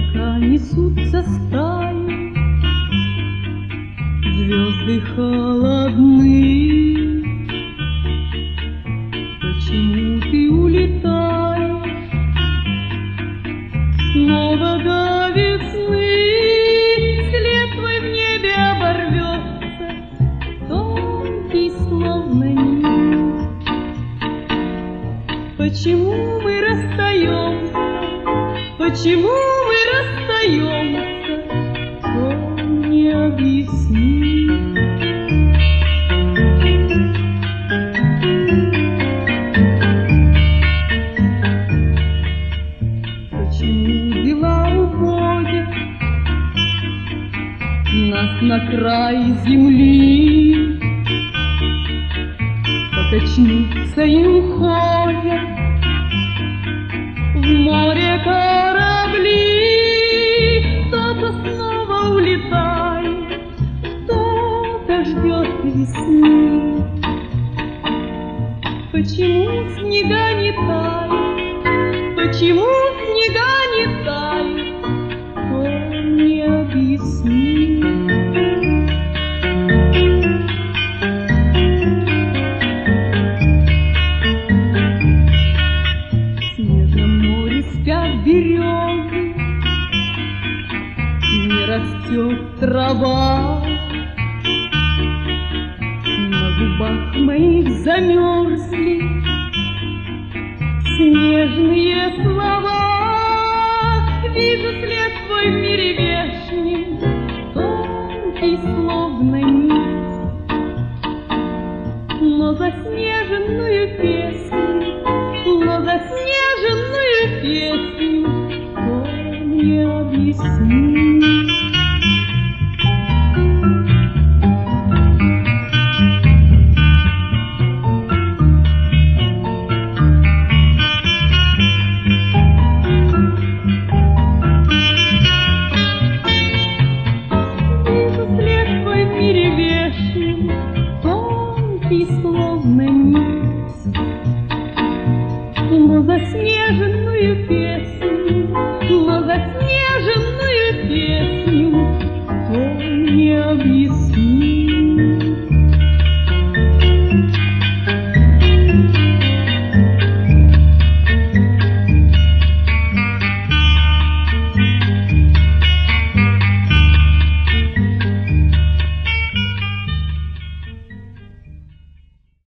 облака несутся стаи, звезды холодны. Почему ты улетаешь снова до весны? След твой в небе оборвется, тонкий, словно нить. Почему мы расстаемся? Почему мы расстаемся? Кто мне объяснит? Почему дела уводят нас на край земли? Покачнутся и уходят в море корабли. Кто-то снова улетает, кто-то ждет весны. Почему снега не тают? Почему снега не тают? Кто мне объяснит? Березы, не растет трава, на губах моих замерзли снежные слова. Вижу след твой в мире вешнем, тонкий, словно нить, но заснеженную песню, но заснеженную песню кто мне объяснит? Вижу след твой в мире вешнем, тонкий, словно нить, но заснеженную песню, но заснеженную песню